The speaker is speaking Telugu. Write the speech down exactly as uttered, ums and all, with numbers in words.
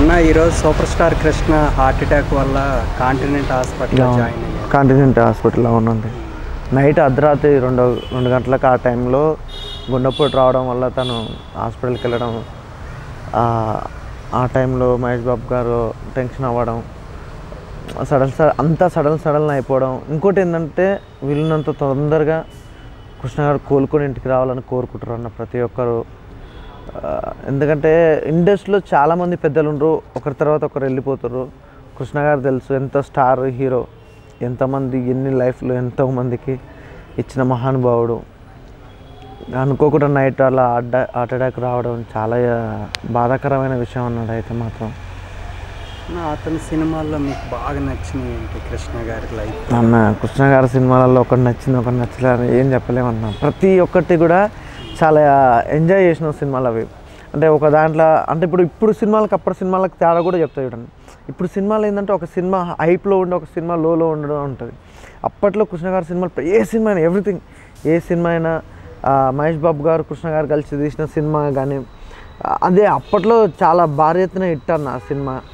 అన్న ఈరోజు super star Krishna heart attack వల్ల కాంటినెంట్ హాస్పిటల్లో జాయిన్ అయ్యారు. కాంటినెంట్ హాస్పిటల్లో ఉండండి. నైట్ అర్ధరాత్రి రెండు రెండు గంటలకు ఆ టైంలో గుండెపోటు రావడం వల్ల తను హాస్పిటల్కి వెళ్ళడం, ఆ టైంలో మహేష్ బాబు గారు టెన్షన్ అవ్వడం, సడన్ సడన్ అంతా సడన్ సడన్ అయిపోవడం. ఇంకోటి ఏంటంటే వీళ్ళనంత తొందరగా కృష్ణ గారు కోలుకొని ఇంటికి రావాలని కోరుకుంటారు అన్న ప్రతి ఒక్కరు. ఎందుకంటే ఇండస్ట్రీలో చాలామంది పెద్దలు ఉండరు, ఒకరి తర్వాత ఒకరు వెళ్ళిపోతారు. కృష్ణ గారు తెలుసు ఎంత స్టార్ హీరో, ఎంతమంది ఎన్ని లైఫ్లో ఎంతోమందికి ఇచ్చిన మహానుభావుడు. అనుకోకుండా నైట్ అలా అడ్డ హార్ట్ అటాక్ రావడం చాలా బాధాకరమైన విషయం అన్నాడు. అయితే మాత్రం అతని సినిమాల్లో మీకు బాగా నచ్చినవి ఏంటి కృష్ణ గారి లైఫ్? అన్న కృష్ణ గారి సినిమాలలో ఒకటి నచ్చింది ఒకటి నచ్చలేదు ఏం చెప్పలేమన్నా. ప్రతి ఒక్కటి కూడా చాలా ఎంజాయ్ చేసిన సినిమాలు అవి. అంటే ఒక దాంట్లో అంటే ఇప్పుడు ఇప్పుడు సినిమాలకు అప్పటి సినిమాలకు తేడా కూడా చెప్తా చూడండి. ఇప్పుడు సినిమాలు ఏంటంటే ఒక సినిమా హైప్లో ఉండి ఒక సినిమా లోలో ఉండడం ఉంటుంది. అప్పట్లో కృష్ణ గారి సినిమాలు ఏ సినిమా అయినా ఎవ్రీథింగ్ ఏ సినిమా అయినా మహేష్ బాబు గారు కృష్ణ గారు కలిసి తీసిన సినిమా కానీ అదే అప్పట్లో చాలా భారీ ఎత్తున హిట్ అన్న ఆ సినిమా.